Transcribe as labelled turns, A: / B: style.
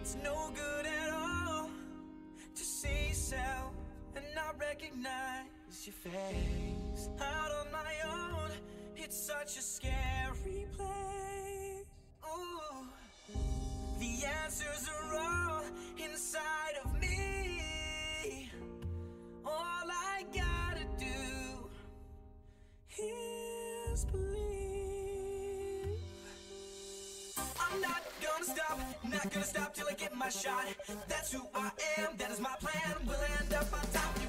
A: It's no good at all to see yourself and not recognize your face. Out on my own, it's such a scary place. Ooh, the answers are all inside of me. All I gotta do is believe. I'm not gonna stop till I get my shot. That's who I am, that is my plan. We'll end up on top.